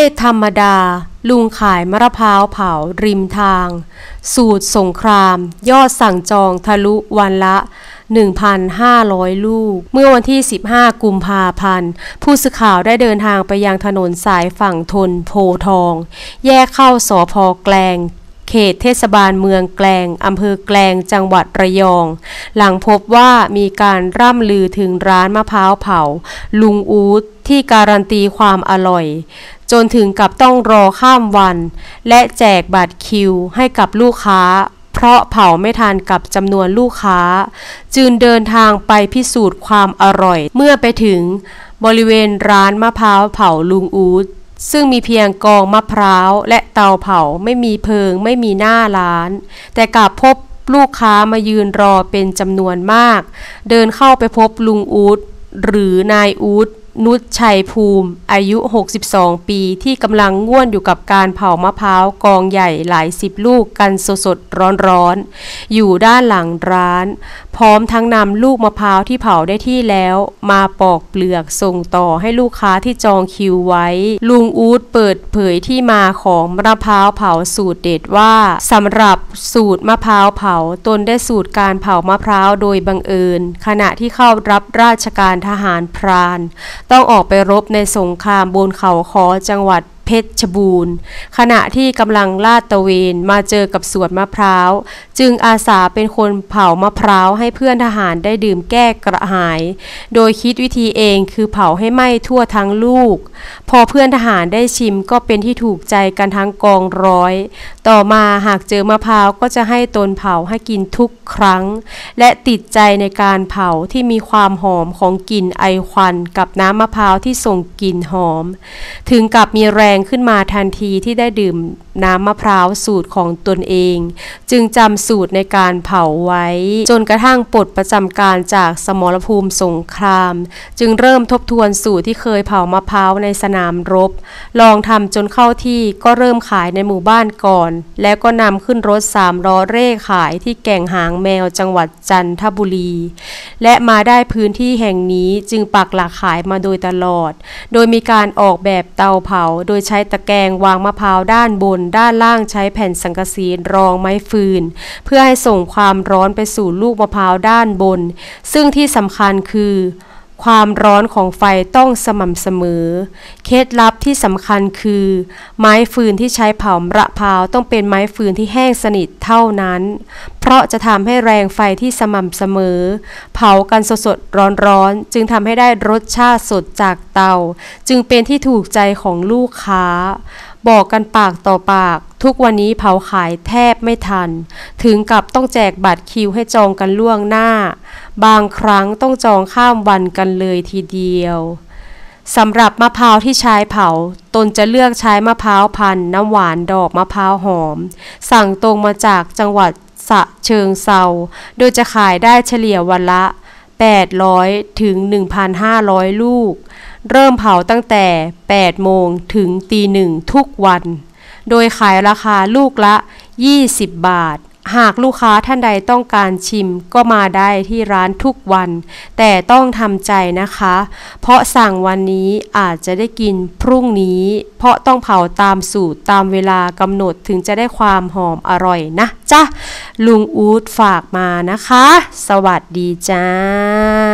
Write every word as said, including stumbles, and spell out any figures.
ธรรมดาลุงขายมะพร้าวเผาริมทางสูตรสงครามยอดสั่งจองทะลุวันละ หนึ่งพันห้าร้อย ลูกเมื่อวันที่สิบห้ากุมภาพันธ์ผู้สื่อข่าวได้เดินทางไปยังถนนสายฝั่งทนโพทองแยกเข้าสภ.แกลงเขตเทศบาลเมืองแกลงอำเภอแกลงจังหวัดระยองหลังพบว่ามีการร่ำลือถึงร้านมะพร้าวเผาลุงอู๊ดที่การันตีความอร่อยจนถึงกับต้องรอข้ามวันและแจกบัตรคิวให้กับลูกค้าเพราะเผาไม่ทันกับจำนวนลูกค้าจึงเดินทางไปพิสูจน์ความอร่อยเมื่อไปถึงบริเวณร้านมะพร้าวเผาลุงอู๊ดซึ่งมีเพียงกองมะพร้าวและเตาเผาไม่มีเพิงไม่มีหน้าร้านแต่กลับพบลูกค้ามายืนรอเป็นจำนวนมากเดินเข้าไปพบลุงอู๊ดหรือนายอู๊ดนุชชัยภูมิอายุหกสิบสองปีที่กำลังง่วนอยู่กับการเผามะพร้าวกองใหญ่หลายสิบลูกกันสดๆร้อนๆอยู่ด้านหลังร้านพร้อมทั้งนำลูกมะพร้าวที่เผาได้ที่แล้วมาปอกเปลือกส่งต่อให้ลูกค้าที่จองคิวไว้ลุงอู๊ดเปิดเผยที่มาของมะพร้าวเผาสูตรเด็ดว่าสำหรับสูตรมะพร้าวเผาตนได้สูตรการเผามะพร้าวโดยบังเอิญขณะที่เข้ารับราชการทหารพรานต้องออกไปรบในสงครามบนเขาค้อจังหวัดเพชรบูรณ์ขณะที่กำลังลาดตระเวนมาเจอกับสวนมะพร้าวจึงอาสาเป็นคนเผามะพร้าวให้เพื่อนทหารได้ดื่มแก้กระหายโดยคิดวิธีเองคือเผาให้ไหม้ทั่วทั้งลูกพอเพื่อนทหารได้ชิมก็เป็นที่ถูกใจกันทั้งกองร้อยต่อมาหากเจอมะพร้าวก็จะให้ตนเผาให้กินทุกครั้งและติดใจในการเผาที่มีความหอมของกลิ่นไอควันกับน้ำมะพร้าวที่ส่งกลิ่นหอมถึงกับมีแรงขึ้นมาทันทีที่ได้ดื่มน้ำมะพร้าวสูตรของตนเองจึงจำสูตรในการเผาไว้จนกระทั่งปลดประจำการจากสมรภูมิสงครามจึงเริ่มทบทวนสูตรที่เคยเผามะพร้าวในสนามรบลองทำจนเข้าที่ก็เริ่มขายในหมู่บ้านก่อนแล้วก็นำขึ้นรถสามล้อเร่ขายที่แก่งหางแมวจังหวัดจันทบุรีและมาได้พื้นที่แห่งนี้จึงปักหลักขายมาโดยตลอดโดยมีการออกแบบเตาเผาโดยใช้ตะแกรงวางมะพร้าวด้านบนด้านล่างใช้แผ่นสังกะสีรองไม้ฟืนเพื่อให้ส่งความร้อนไปสู่ลูกมะพร้าวด้านบนซึ่งที่สำคัญคือความร้อนของไฟต้องสม่ำเสมอเคล็ดลับที่สำคัญคือไม้ฟืนที่ใช้เผามะพร้าวต้องเป็นไม้ฟืนที่แห้งสนิทเท่านั้นเพราะจะทำให้แรงไฟที่สม่ำเสมอเผากันสดๆร้อนๆจึงทำให้ได้รสชาติสดจากเตาจึงเป็นที่ถูกใจของลูกค้าบอกกันปากต่อปากทุกวันนี้เผาขายแทบไม่ทันถึงกับต้องแจกบัตรคิวให้จองกันล่วงหน้าบางครั้งต้องจองข้ามวันกันเลยทีเดียวสำหรับมะพร้าวที่ใช้เผาตนจะเลือกใช้มะพร้าวพันธุ์น้ำหวานดอกมะพร้าวหอมสั่งตรงมาจากจังหวัดฉะเชิงเทราโดยจะขายได้เฉลี่ยวันละแปดร้อยถึง หนึ่งพันห้าร้อย ลูกเริ่มเผาตั้งแต่แปดโมงถึงตีหนึ่งทุกวันโดยขายราคาลูกละยี่สิบบาทหากลูกค้าท่านใดต้องการชิมก็มาได้ที่ร้านทุกวันแต่ต้องทำใจนะคะเพราะสั่งวันนี้อาจจะได้กินพรุ่งนี้เพราะต้องเผาตามสูตรตามเวลากำหนดถึงจะได้ความหอมอร่อยนะจ๊ะลุงอู๊ดฝากมานะคะสวัสดีจ้า